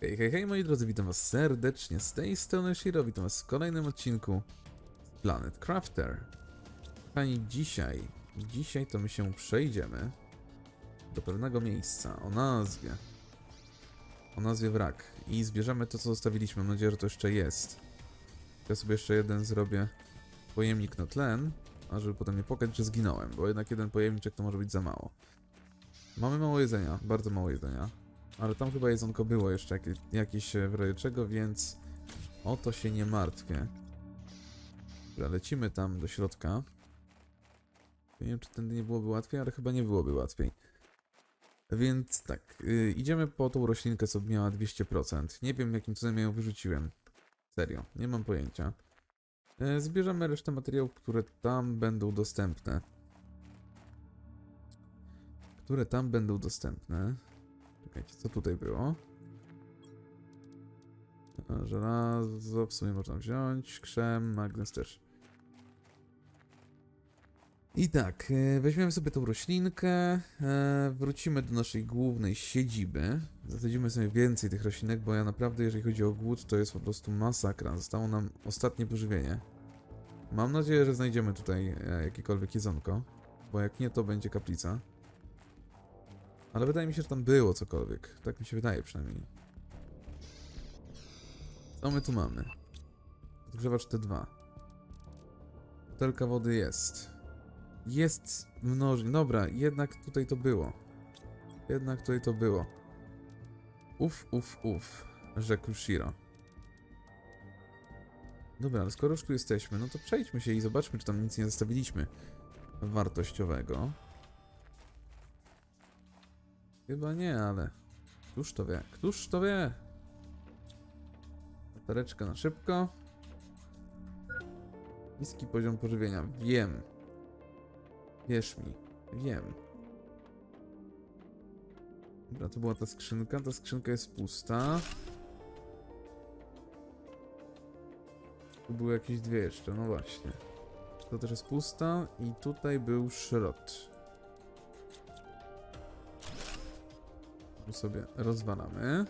Hej, hej, hej moi drodzy, witam was serdecznie, z tej strony Shiro, witam was w kolejnym odcinku z Planet Crafter. Kochani, dzisiaj to my się przejdziemy do pewnego miejsca o nazwie Wrak i zbierzemy to, co zostawiliśmy. Mam nadzieję, że to jeszcze jest. Ja sobie jeszcze jeden zrobię pojemnik na tlen, a żeby potem nie płakać, że zginąłem, bo jednak jeden pojemniczek to może być za mało. Mamy mało jedzenia, bardzo mało jedzenia. Ale tam chyba jedzonko było jeszcze jakieś w razie czego, więc o to się nie martwię. Dobra, lecimy tam do środka. Nie wiem, czy tędy nie byłoby łatwiej, ale chyba nie byłoby łatwiej. Więc tak, idziemy po tą roślinkę, co miała 200%. Nie wiem, jakim cudem ją wyrzuciłem. Serio, nie mam pojęcia. Zbierzemy resztę materiałów, które tam będą dostępne. Czekajcie, co tutaj było? Żelazo w sumie można wziąć, krzem, magnes też. I tak, weźmiemy sobie tą roślinkę, wrócimy do naszej głównej siedziby. Zasadzimy sobie więcej tych roślinek, bo ja naprawdę, jeżeli chodzi o głód, to jest po prostu masakra. Zostało nam ostatnie pożywienie. Mam nadzieję, że znajdziemy tutaj jakiekolwiek jedzonko, bo jak nie, to będzie kaplica. Ale wydaje mi się, że tam było cokolwiek. Tak mi się wydaje przynajmniej. Co my tu mamy? Odgrzewacz T2. Butelka wody jest. Jest mnożnik. Dobra, jednak tutaj to było. Uf, rzekł Shiro. Dobra, ale skoro już tu jesteśmy, no to przejdźmy się i zobaczmy, czy tam nic nie zostawiliśmy wartościowego. Chyba nie, ale któż to wie? Któż to wie? Batereczka na szybko. Niski poziom pożywienia. Wiem. Wierz mi. Wiem. Dobra, to była ta skrzynka. Ta skrzynka jest pusta. Tu były jakieś dwie jeszcze, no właśnie. To też jest pusta i tutaj był szrot. Tu sobie rozwalamy.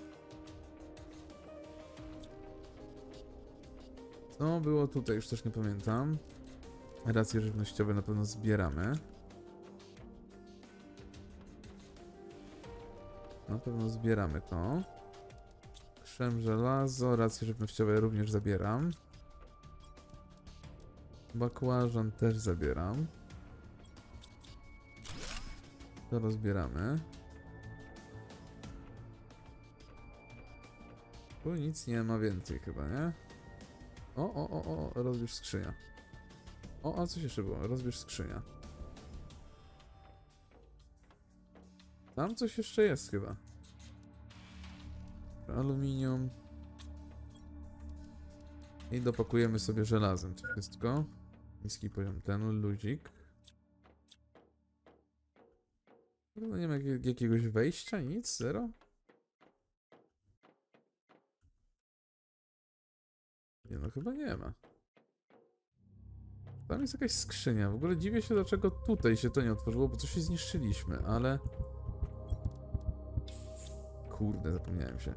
Co było tutaj? Już też nie pamiętam. Racje żywnościowe na pewno zbieramy. Na pewno zbieramy to. Krzem, żelazo, racje żywnościowe również zabieram. Bakłażan też zabieram. To rozbieramy. Tu nic nie ma więcej chyba, nie? O, rozbierz skrzynia. A coś jeszcze było? Rozbierz skrzynia. Tam coś jeszcze jest chyba. Aluminium. I dopakujemy sobie żelazem to wszystko. Niski poziom tlenu, luzik. No nie ma jakiegoś wejścia, nic, zero. Nie no, chyba nie ma. Tam jest jakaś skrzynia. W ogóle dziwię się, dlaczego tutaj się to nie otworzyło, bo coś się zniszczyliśmy, ale... Kurde, zapomniałem się.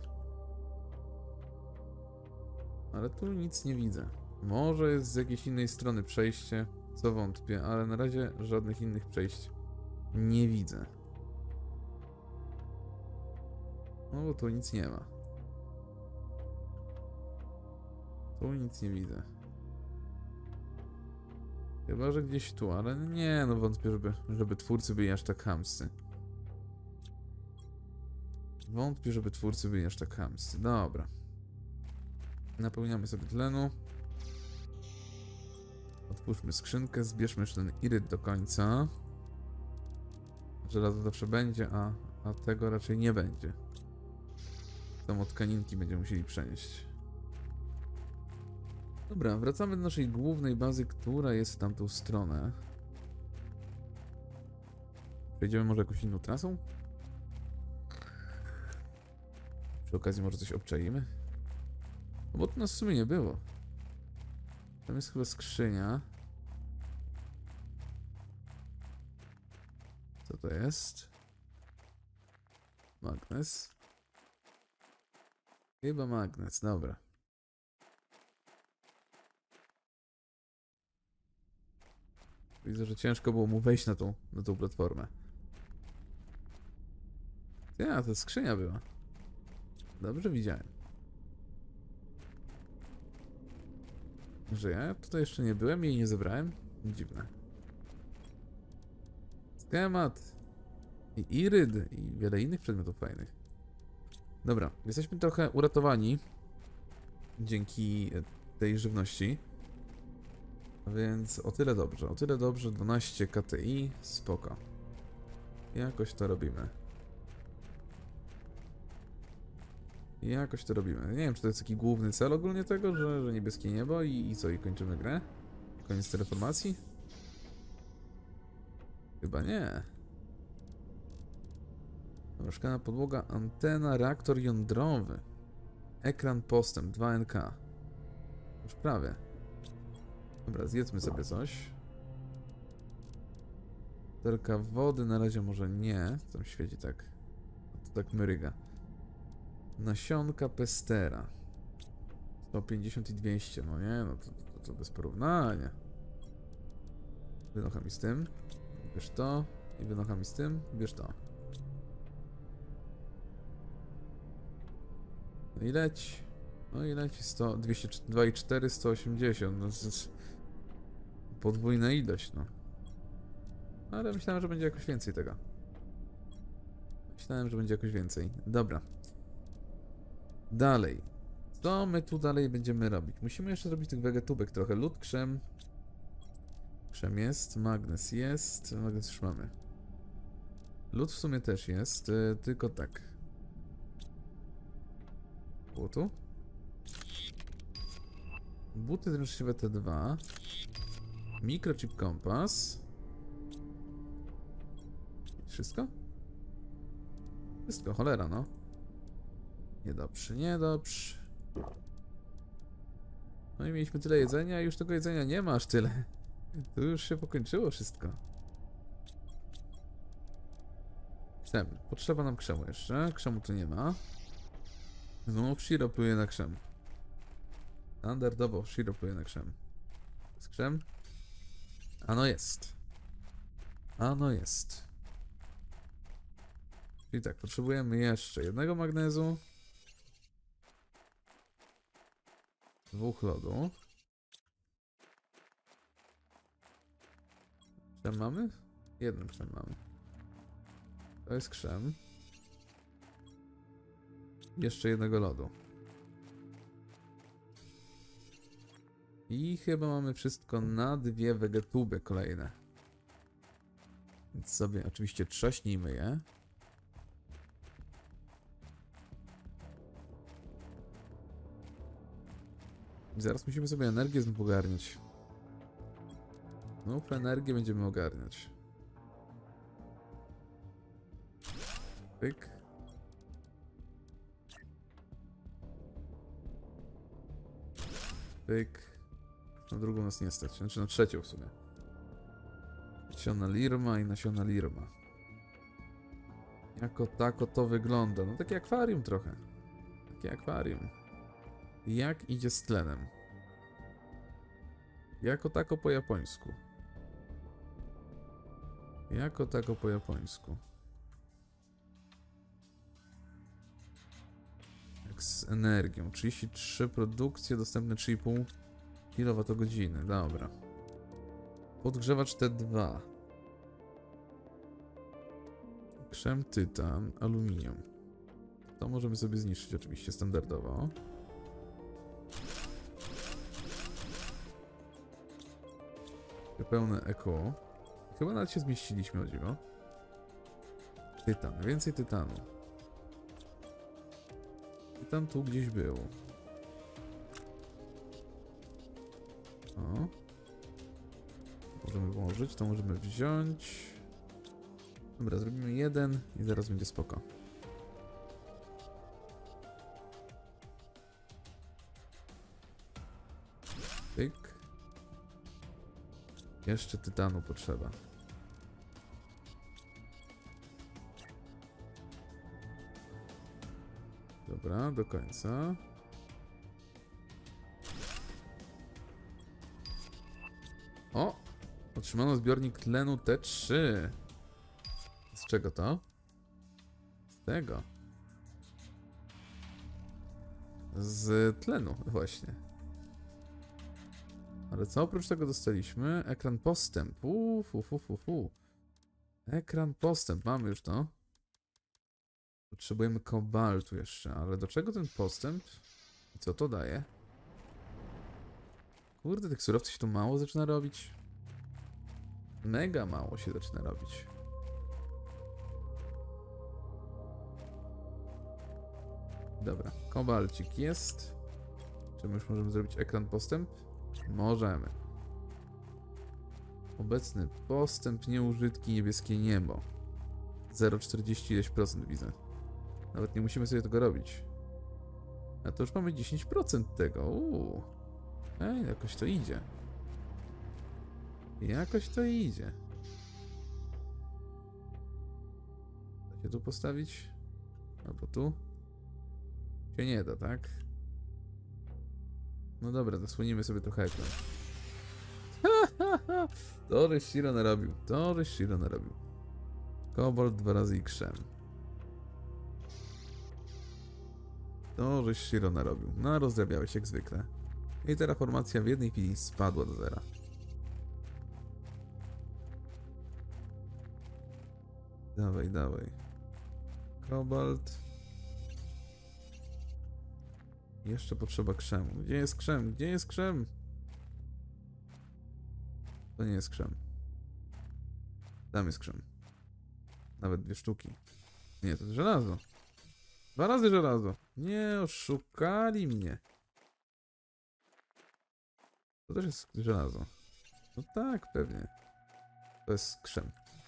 Ale tu nic nie widzę. Może jest z jakiejś innej strony przejście, co wątpię, ale na razie żadnych innych przejść nie widzę. No bo tu nic nie ma. Tu nic nie widzę. Chyba, że gdzieś tu, ale nie, no wątpię, żeby twórcy byli aż tak chamscy. Dobra. Napełniamy sobie tlenu. Otwórzmy skrzynkę, zbierzmy jeszcze ten iryt do końca. Żelazo zawsze będzie, a tego raczej nie będzie. Tam od tkaninki będziemy musieli przenieść. Dobra, wracamy do naszej głównej bazy, która jest w tamtą stronę. Przejdziemy może jakąś inną trasą? Przy okazji może coś obczaimy? No bo to nas w sumie nie było. Tam jest chyba skrzynia. Co to jest? Magnes. Chyba magnes, dobra. Widzę, że ciężko było mu wejść na tą platformę. Ja, to skrzynia była. Dobrze widziałem. Że ja tutaj jeszcze nie byłem i jej nie zebrałem? Dziwne. Schemat. I iryd. I wiele innych przedmiotów fajnych. Dobra, jesteśmy trochę uratowani. Dzięki tej żywności. Więc o tyle dobrze. O tyle dobrze. 12 KTI. Spoko. Jakoś to robimy. Jakoś to robimy. Nie wiem, czy to jest taki główny cel ogólnie tego, że niebieskie niebo i co? I kończymy grę? Koniec terraformacji? Chyba nie. Dobra, szklana podłoga, antena, reaktor jądrowy. Ekran postęp, 2NK. Już prawie. Dobra, zjedzmy sobie coś. Butelka wody na razie może nie. Co tam świeci tak? To tak myryga. Nasionka pestera. 150 i 200, no nie, no to bez porównania. Wynocha mi z tym. Bierz to. I wynocha mi z tym. Bierz to. No i leć. No i leci 100, 202,4, 180. No, podwójna ilość, no. Ale myślałem, że będzie jakoś więcej tego. Myślałem, że będzie jakoś więcej. Dobra. Dalej. Co my tu dalej będziemy robić? Musimy jeszcze zrobić tych wegetubek trochę. Lód, krzem. Krzem jest, magnes jest. Magnes już mamy. Lód w sumie też jest, tylko tak. Było tu? Buty dręczliwe T2. Mikrochip kompas. Wszystko? Wszystko, cholera no. Niedobrze, niedobrze. No i mieliśmy tyle jedzenia, a już tego jedzenia nie ma aż tyle. Tu już się pokończyło wszystko. Krzem. Potrzeba nam krzemu jeszcze. Krzemu tu nie ma. Znów Shiro pluje na krzem. Standardowo Shiro pluje na krzem. Jest krzem? Ano jest. Ano jest. Czyli tak, potrzebujemy jeszcze jednego magnezu. 2 lodu. Krzem mamy? Jeden krzem mamy. To jest krzem. Jeszcze jednego lodu. I chyba mamy wszystko na 2 wegetuby kolejne. Więc sobie oczywiście trzaśnijmy je. I zaraz musimy sobie energię znów ogarniać. Znów energię będziemy ogarniać. Pyk. Pyk. Na drugą nas nie stać. Znaczy na trzecią w sumie. Nasiona lirma i nasiona lirma. Jako tako to wygląda. No takie akwarium trochę. Takie akwarium. Jak idzie z tlenem? Jako tako po japońsku. Jako tako po japońsku. Jak z energią. 33 produkcje, dostępne 3,5 kWh. Dobra. Podgrzewacz T2. Krzem, tytan, aluminium. To możemy sobie zniszczyć oczywiście standardowo. Pełne eko. Chyba nawet się zmieściliśmy, o dziwo. Tytan, więcej tytanu. Tytan tu gdzieś był. O. Możemy włożyć, to możemy wziąć. Dobra, zrobimy jeden i zaraz będzie spoko. Pyk. Jeszcze tytanu potrzeba. Dobra, do końca. O! Otrzymano zbiornik tlenu T3. Z czego to? Z tego. Z tlenu, właśnie. Ale co oprócz tego dostaliśmy? Ekran postęp. Ekran postęp. Mamy już to. Potrzebujemy kobaltu jeszcze. Ale do czego ten postęp? I co to daje? Kurde, tych surowców się tu mało zaczyna robić. Mega mało się zaczyna robić. Dobra, kobalcik jest. Czy my już możemy zrobić ekran postęp? Możemy. Obecny postęp, nieużytki, niebieskie niebo. 0,40 ileś procent widzę. Nawet nie musimy sobie tego robić. A to już mamy 10% tego. Ej, jakoś to idzie. Jakoś to idzie. Da się tu postawić? Albo tu? Się nie da, tak? No dobra, zasłonimy sobie trochę ekran. To żeś Shiro narobił. To żeś Shiro narobił. Kobalt 2 razy i krzem. To żeś Shiro narobił. No, rozdrabiałeś jak zwykle. I terraformacja w jednej chwili spadła do zera. Dawaj, dawaj. Kobalt. Jeszcze potrzeba krzemu. Gdzie jest krzem? Gdzie jest krzem? To nie jest krzem. Tam jest krzem. Nawet 2 sztuki. Nie, to jest żelazo. 2 razy żelazo. Nie, oszukali mnie. To też jest żelazo. No tak, pewnie. To jest krzem.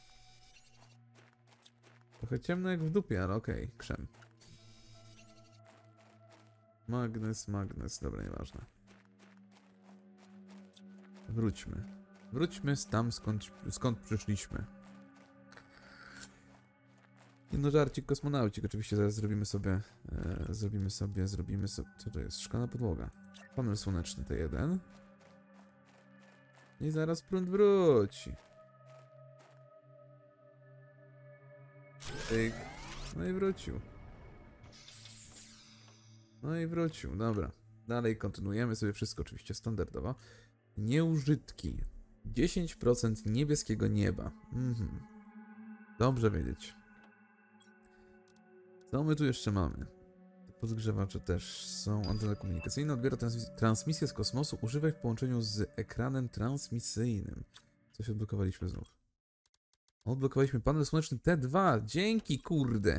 Trochę ciemno jak w dupie, ale okej, krzem. Magnes, magnes, dobra, nieważne. Wróćmy. Wróćmy tam, skąd przyszliśmy. I no żarcik, kosmonaucik. Oczywiście zaraz zrobimy sobie... Co to jest? Szklana podłoga. Panel słoneczny T1. I zaraz prąd wróci. Tyk. No i wrócił. No i wrócił, dobra. Dalej kontynuujemy sobie wszystko oczywiście standardowo. Nieużytki. 10% niebieskiego nieba. Dobrze wiedzieć. Co my tu jeszcze mamy? Podgrzewacze też są. Antena komunikacyjna odbiera transmisję z kosmosu. Używaj w połączeniu z ekranem transmisyjnym. Coś odblokowaliśmy znów. Odblokowaliśmy panel słoneczny T2. Dzięki, kurde.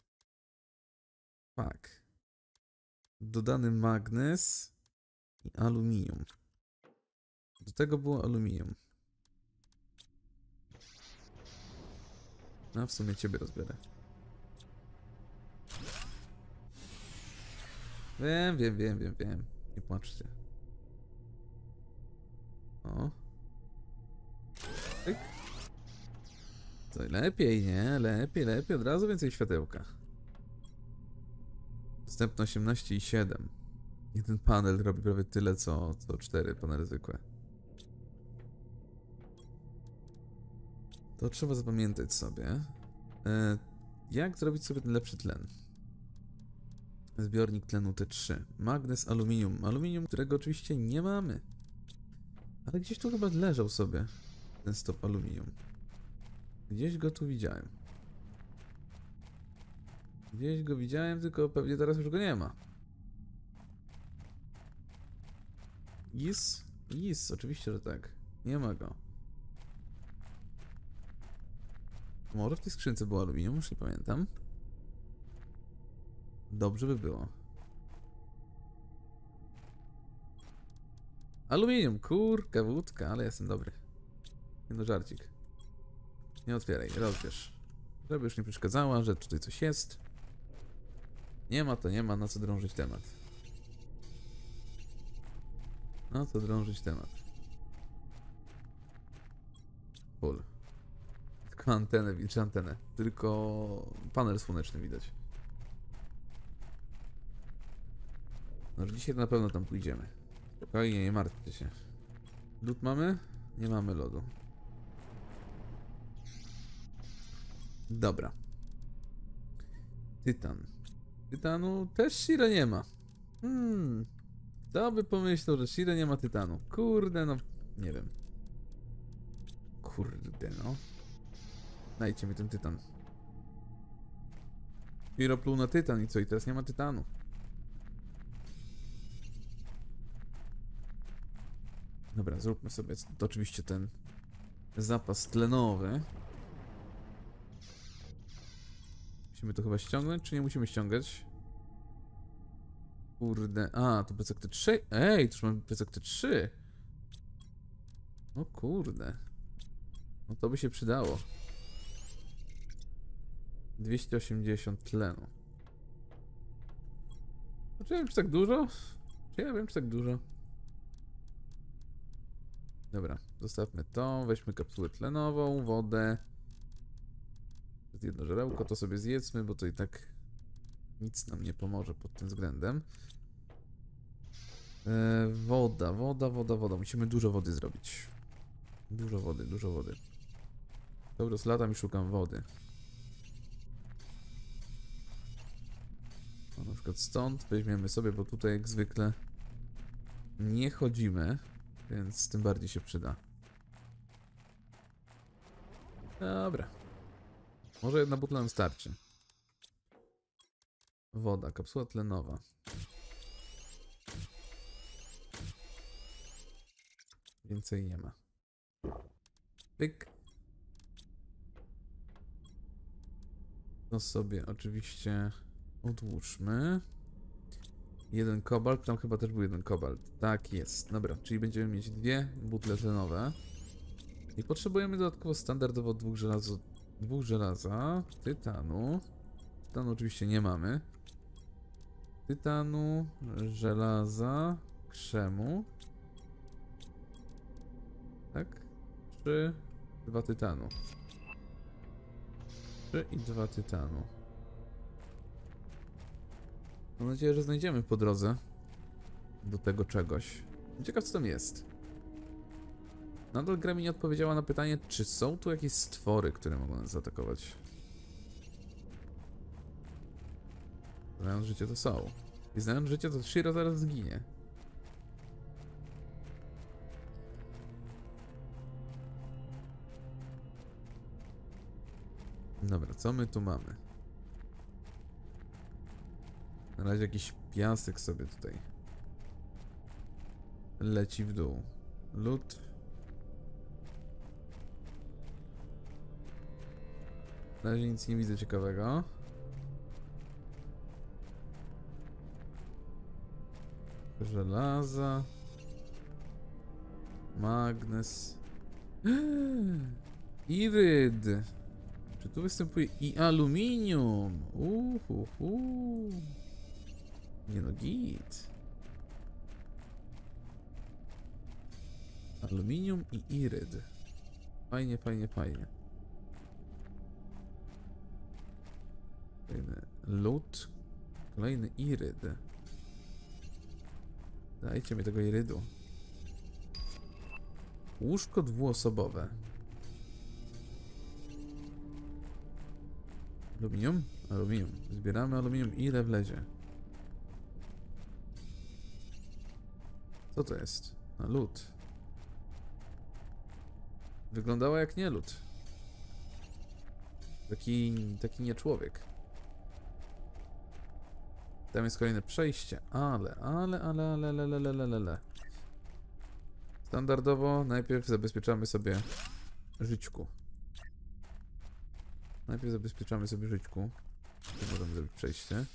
Fuck. Dodany magnes i aluminium. Do tego było aluminium. No w sumie ciebie rozbiorę. Wiem. Nie płaczcie. O. Tyk. To lepiej, nie? Lepiej. Od razu więcej światełka. Dostępne 18,7. Jeden panel robi prawie tyle, co 4 panele zwykłe. To trzeba zapamiętać sobie. Jak zrobić sobie ten lepszy tlen? Zbiornik tlenu T3. Magnes, aluminium. Aluminium, którego oczywiście nie mamy. Ale gdzieś tu chyba leżał sobie ten stop aluminium. Gdzieś go tu widziałem. Gdzieś go widziałem, tylko pewnie teraz już go nie ma. Jest, oczywiście, że tak. Nie ma go. Może w tej skrzynce było aluminium, już nie pamiętam. Dobrze by było. Aluminium, kurka, wódka, ale jestem dobry. Nie no, żarcik. Nie otwieraj, rozbierz. Żeby już nie przeszkadzała, że tutaj coś jest. Nie ma to nie ma, na co drążyć temat. Na co drążyć temat. Full. Tylko antenę, czy antenę. Tylko panel słoneczny widać. No, że dzisiaj na pewno tam pójdziemy. Spokojnie, nie martwcie się. Lód mamy? Nie mamy lodu. Dobra. Tytan. Tytanu też Shira nie ma. Kto by pomyślał, że Shira nie ma tytanu? Kurde, no. Nie wiem. Kurde, no. Dajcie mi ten tytan. Shiro pluł na tytan i co? I teraz nie ma tytanu. Dobra, zróbmy sobie to oczywiście ten zapas tlenowy. Musimy to chyba ściągnąć, czy nie musimy ściągać? Kurde, a, to Bezekty 3. Ej, to już mamy Bezekty 3. O kurde. No to by się przydało. 280 tlenu. Czy ja wiem, czy tak dużo? Czy ja wiem, czy tak dużo? Dobra, zostawmy to. Weźmy kapsułę tlenową, wodę. Jedno żarełko, to sobie zjedzmy, bo to i tak nic nam nie pomoże pod tym względem. Woda. Musimy dużo wody zrobić. Dużo wody. Dobra, z latam i szukam wody. No, na przykład stąd weźmiemy sobie, bo tutaj jak zwykle nie chodzimy, więc tym bardziej się przyda. Dobra. Może jedna butla nam starczy. Woda, kapsuła tlenowa. Więcej nie ma. Pyk. To sobie oczywiście odłóżmy. Jeden kobalt, tam chyba też był jeden kobalt. Tak jest. Dobra, czyli będziemy mieć dwie butle tlenowe. I potrzebujemy dodatkowo standardowo dwóch żelaza, tytanu. Tytanu oczywiście nie mamy. Tytanu, żelaza, krzemu. Tak? 3, 2 tytanu. 3 i 2 tytanu. Mam nadzieję, że znajdziemy po drodze do tego czegoś. Ciekaw, co tam jest. Nadal gra mi nie odpowiedziała na pytanie, czy są tu jakieś stwory, które mogą nas zaatakować. Znając życie, to są. I znając życie, to Shiro zaraz zginie. Dobra, co my tu mamy? Na razie jakiś piasek sobie tutaj leci w dół. Lód. Na razie nic nie widzę ciekawego. Żelaza. Magnes. Iryd. Czy tu występuje i aluminium? Nie no, git. Aluminium i iryd. Fajnie. Kolejny lód. Kolejny iryd. Dajcie mi tego irydu. Łóżko dwuosobowe. Aluminium? Aluminium. Zbieramy aluminium. Ile wlezie? Co to jest? A, lód. Wyglądała jak nie lód. Taki nie człowiek. Tam jest kolejne przejście, ale. Standardowo najpierw zabezpieczamy sobie żyćku. Tu możemy zrobić przejście.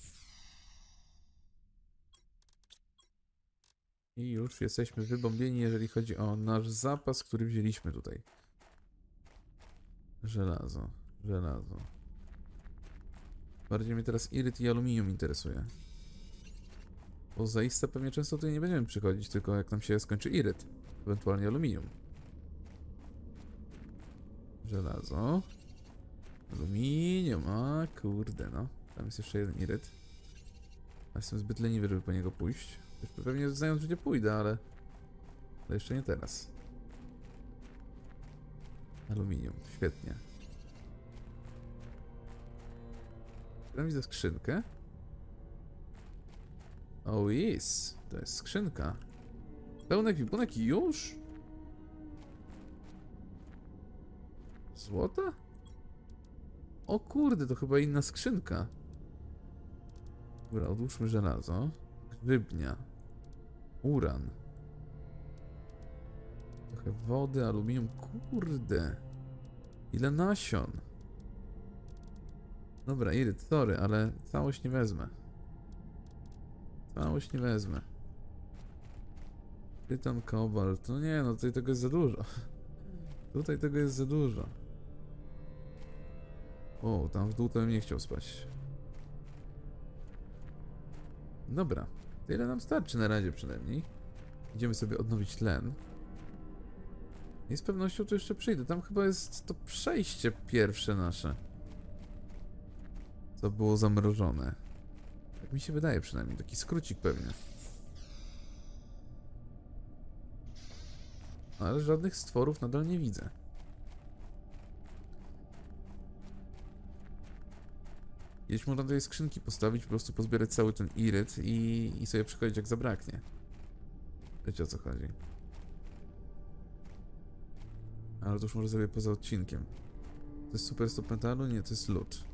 I już jesteśmy wybombieni, jeżeli chodzi o nasz zapas, który wzięliśmy tutaj. Żelazo. Bardziej mnie teraz iryt i aluminium interesuje. Bo zaiste pewnie często tutaj nie będziemy przychodzić, tylko jak nam się skończy iryt. Ewentualnie aluminium. Żelazo. Aluminium, a kurde no. Tam jest jeszcze jeden iryt. A jestem zbyt leniwy, żeby po niego pójść. Już pewnie znając, że nie pójdę, ale jeszcze nie teraz. Aluminium, świetnie. Tam widzę skrzynkę. Oh yes, to jest skrzynka. Pełny ekwipunek i już? Złota? O kurde, to chyba inna skrzynka. Dobra, odłóżmy żelazo. Rybnia. Uran. Trochę wody, aluminium. Kurde. Ile nasion. Dobra, iryt, sorry, ale całość nie wezmę. Całość nie wezmę. Tytan, kobalt. No nie, no tutaj tego jest za dużo. Tutaj tego jest za dużo. O, tam w dół to bym nie chciał spać. Dobra. Tyle nam starczy na razie przynajmniej. Idziemy sobie odnowić tlen. I z pewnością tu jeszcze przyjdę. Tam chyba jest to przejście pierwsze nasze. Co było zamrożone. Tak mi się wydaje przynajmniej. Taki skrócik pewnie. Ale żadnych stworów nadal nie widzę. Gdzieś można tej skrzynki postawić, po prostu pozbierać cały ten iryt i sobie przychodzić jak zabraknie. Wiecie o co chodzi. Ale to już może sobie poza odcinkiem. To jest super stop metalu? Nie, to jest lód.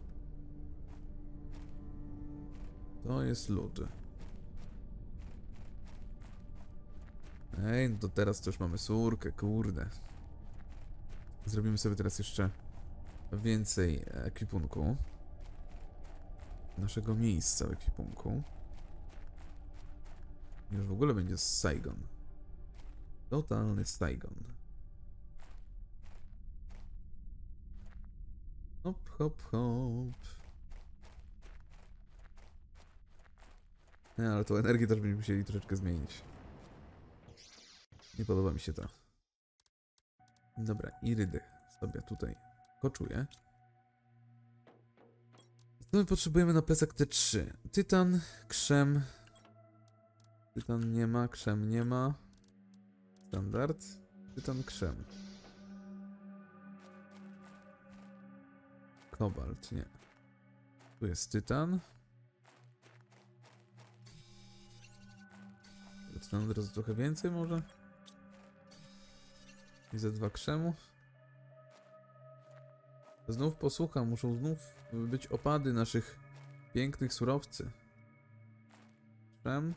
To jest lód. Ej, no to teraz to już mamy surkę, kurde. Zrobimy sobie teraz jeszcze więcej ekwipunku. Naszego miejsca w ekwipunku. Już w ogóle będzie Saigon. Totalny Saigon. Hop, hop, hop. Nie, ale tą energię też będziemy musieli troszeczkę zmienić. Nie podoba mi się to. Dobra, irydy sobie tutaj koczuję. Co my potrzebujemy na plecak T3? Tytan, krzem. Tytan nie ma, krzem nie ma. Standard. Tytan, krzem. Kobalt, nie. Tu jest tytan. Tytan od razu trochę więcej może? I ze 2 krzemów. Znów posłucham, muszą znów być opady naszych pięknych surowcy. Krzem.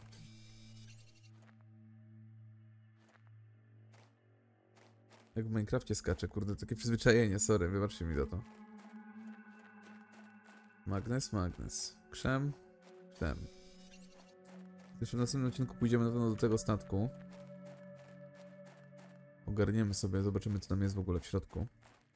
Jak w Minecrafcie skacze, kurde, takie przyzwyczajenie, sorry, wybaczcie mi za to. Magnes, magnes. Krzem, krzem. Jeszcze w następnym odcinku pójdziemy na pewno do tego statku. Ogarniemy sobie, zobaczymy co tam jest w ogóle w środku.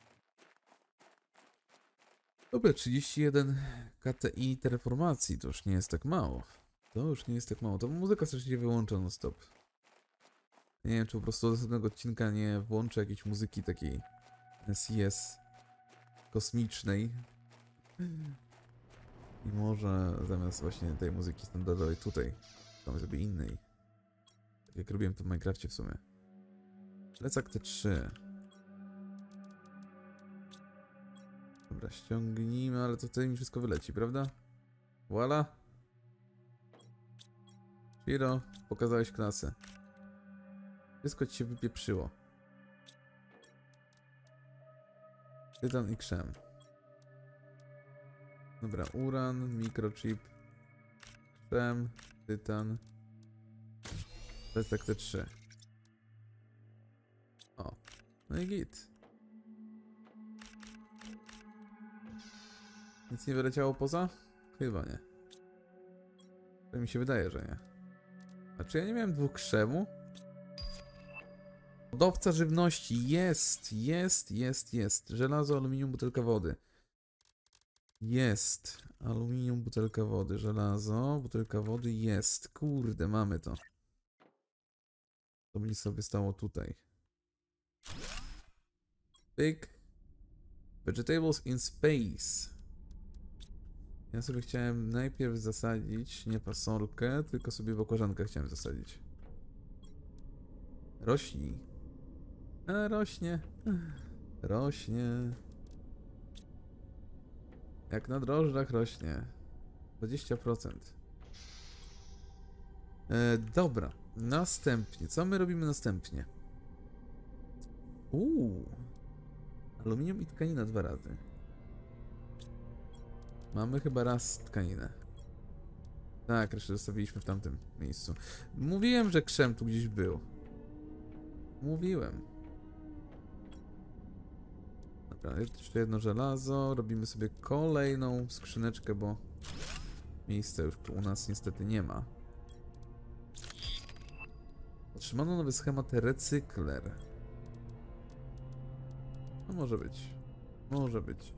Dobra, 31 KTI terraformacji, to już nie jest tak mało. To już nie jest tak mało. To muzyka strasznie wyłącza non stop. Nie wiem, czy po prostu do następnego odcinka nie włączę jakiejś muzyki takiej SES kosmicznej. I może zamiast właśnie tej muzyki standardowej tutaj damy sobie innej. Tak jak robiłem to w Minecrafcie w sumie. Plecak T3. Dobra, ściągnijmy, ale to wtedy mi wszystko wyleci, prawda? Voila! Shiro, pokazałeś klasę. Wszystko ci się wypieprzyło. Tytan i krzem. Dobra, uran, mikrochip, krzem, tytan. Plecak T3. O, no i git. Nic nie wyleciało poza? Chyba nie. To mi się wydaje, że nie. A czy ja nie miałem 2 krzemu? Hodowca żywności. Jest. Żelazo, aluminium, butelka wody. Jest. Aluminium, butelka wody. Żelazo, butelka wody. Jest. Kurde, mamy to. To mi sobie stało tutaj. Pyk. Vegetables in space. Ja sobie chciałem najpierw zasadzić nie fasolkę, tylko sobie bakłażankę chciałem zasadzić. Rośli. Rośnie. Rośnie. Jak na drożdżach rośnie. 20%. Dobra. Następnie. Co my robimy następnie? Aluminium i tkanina 2 razy. Mamy chyba raz tkaninę. Tak, resztę zostawiliśmy w tamtym miejscu. Mówiłem, że krzem tu gdzieś był. Mówiłem. Dobra, jeszcze jedno żelazo. Robimy sobie kolejną skrzyneczkę, bo miejsca już tu u nas niestety nie ma. Otrzymano nowy schemat recykler. No może być. Może być.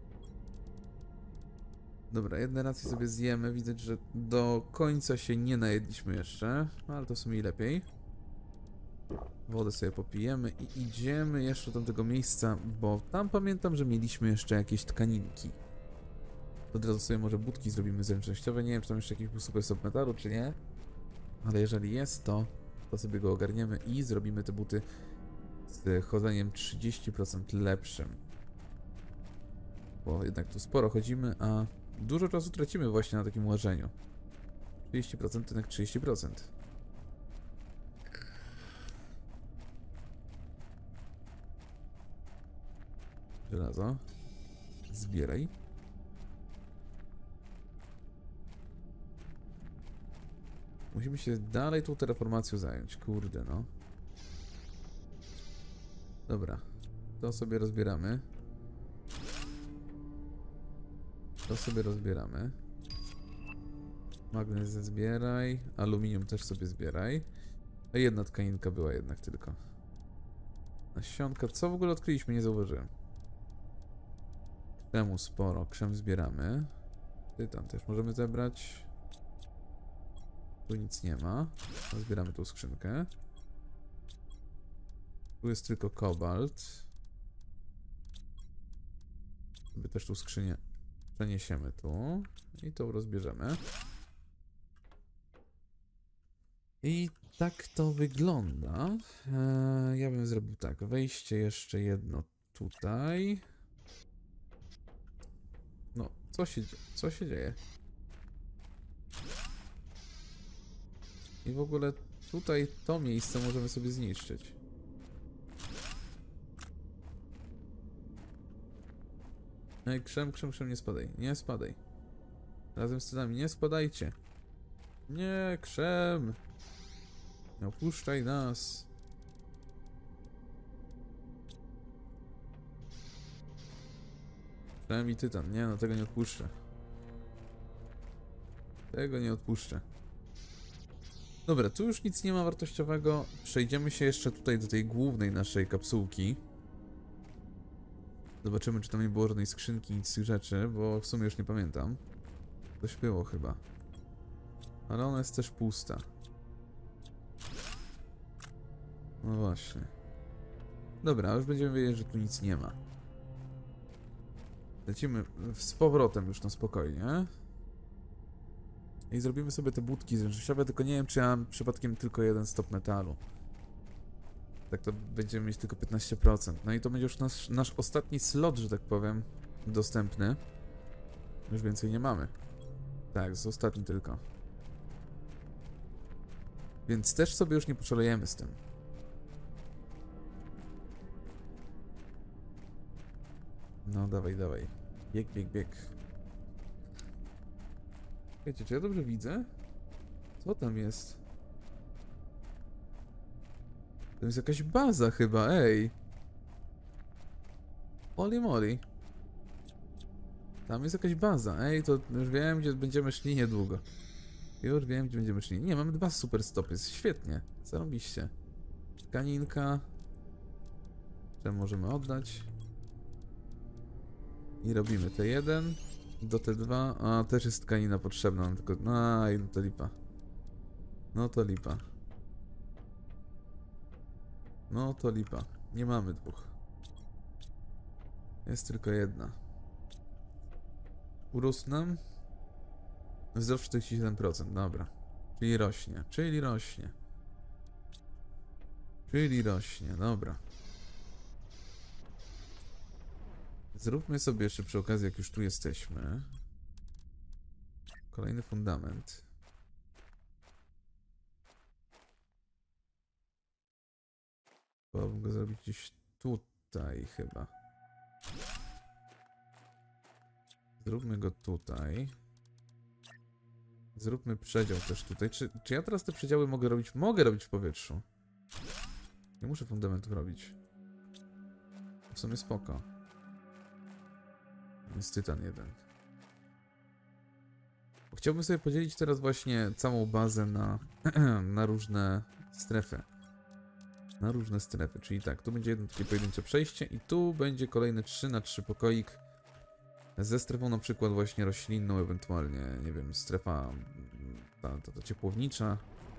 Dobra, jedne racje sobie zjemy. Widać, że do końca się nie najedliśmy jeszcze, ale to w sumie lepiej. Wodę sobie popijemy i idziemy jeszcze do tego miejsca, bo tam pamiętam, że mieliśmy jeszcze jakieś tkaninki. Od razu sobie może budki zrobimy zręcznościowe. Nie wiem, czy tam jeszcze jakiś był super stop metalu, czy nie. Ale jeżeli jest, to sobie go ogarniemy i zrobimy te buty z chodzeniem 30% lepszym. Bo jednak tu sporo chodzimy, a dużo czasu tracimy właśnie na takim łażeniu. 30% to jednak 30%. Żelazo. Zbieraj. Musimy się dalej tą terraformacją zająć. Kurde, no. Dobra. To sobie rozbieramy. To sobie rozbieramy. Magnez zbieraj. Aluminium też sobie zbieraj. A jedna tkaninka była jednak tylko. Nasionka. Co w ogóle odkryliśmy? Nie zauważyłem. Krzemu sporo. Krzem zbieramy. Tytan też możemy zebrać. Tu nic nie ma. Zbieramy tą skrzynkę. Tu jest tylko kobalt. Sobie też tą skrzynię przeniesiemy tu. I tą rozbierzemy. I tak to wygląda. Ja bym zrobił tak. Wejście jeszcze jedno tutaj. No, co się dzieje? I w ogóle tutaj to miejsce możemy sobie zniszczyć. Ej, krzem, nie spadaj. Nie spadaj. Razem z cenami, nie spadajcie. Nie, krzem. Nie opuszczaj nas. Krzem i tytan. Nie, no tego nie odpuszczę. Tego nie odpuszczę. Dobra, tu już nic nie ma wartościowego. Przejdziemy się jeszcze tutaj do tej głównej naszej kapsułki. Zobaczymy, czy tam nie było żadnej skrzynki, nic z tych rzeczy, bo w sumie już nie pamiętam. Coś było chyba. Ale ona jest też pusta. No właśnie. Dobra, już będziemy wiedzieć, że tu nic nie ma. Lecimy z powrotem już na spokojnie. I zrobimy sobie te budki zręcznościowe, tylko nie wiem, czy ja mam przypadkiem tylko jeden stop metalu. Tak to będziemy mieć tylko 15%. No i to będzie już nasz ostatni slot, że tak powiem, dostępny. Już więcej nie mamy. Tak, jest ostatni tylko. Więc też sobie już nie poszalejemy z tym. No dawaj, dawaj. Bieg, bieg, bieg. Wiecie, czy ja dobrze widzę? Co tam jest? To jest jakaś baza chyba, ej. Holy moly. Tam jest jakaś baza, ej, to już wiem, gdzie będziemy szli niedługo. Już wiem, gdzie będziemy szli. Nie, mamy 2 super stopy, świetnie. Zarobiście. Tkaninka. Czemu możemy oddać? I robimy T1 do T2. A, też jest tkanina potrzebna, nam tylko... no to lipa. No to lipa. No to lipa. Nie mamy 2. Jest tylko jedna. Urósł nam? Wzrost 47%, dobra. Czyli rośnie, czyli rośnie. Czyli rośnie, dobra. Zróbmy sobie jeszcze przy okazji, jak już tu jesteśmy. Kolejny fundament. Chciałbym go zrobić gdzieś tutaj chyba. Zróbmy go tutaj. Zróbmy przedział też tutaj. Czy ja teraz te przedziały mogę robić? Mogę robić w powietrzu. Nie muszę fundamentów robić. W sumie spoko. Jest tytan 1. Chciałbym sobie podzielić teraz właśnie całą bazę na, na różne strefy. Na różne strefy, czyli tak, tu będzie jedno takie pojedyncze przejście i tu będzie kolejny 3×3 pokoik ze strefą na przykład właśnie roślinną, ewentualnie, nie wiem, strefa ta ciepłownicza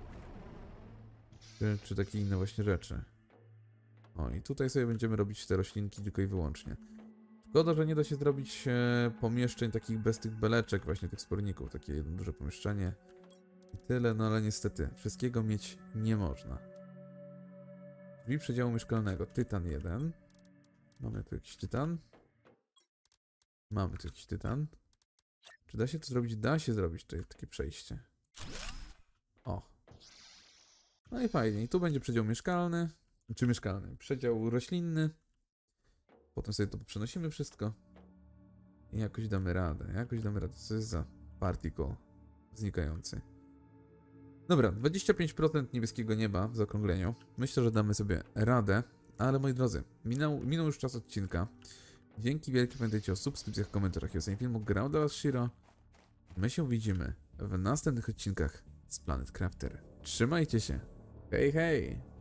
czy takie inne właśnie rzeczy. O, i tutaj sobie będziemy robić te roślinki tylko i wyłącznie. Szkoda, że nie da się zrobić pomieszczeń takich bez tych beleczek, właśnie tych sporników. Takie jedno duże pomieszczenie i tyle, no ale niestety wszystkiego mieć nie można. Drzwi przedziału mieszkalnego. Tytan 1. Mamy tu jakiś tytan. Mamy tu jakiś tytan. Czy da się to zrobić? Da się zrobić tutaj takie przejście. O. No i fajnie. I tu będzie przedział mieszkalny. Czy mieszkalny? Przedział roślinny. Potem sobie to przenosimy wszystko. I jakoś damy radę. Jakoś damy radę. Co jest za particle znikający? Dobra, 25% niebieskiego nieba w zaokrągleniu. Myślę, że damy sobie radę. Ale moi drodzy, minął już czas odcinka. Dzięki wielkie, pamiętajcie o subskrypcjach, komentarzach i o filmu. Grał dla was Shiro. My się widzimy w następnych odcinkach z Planet Crafter. Trzymajcie się. Hej, hej!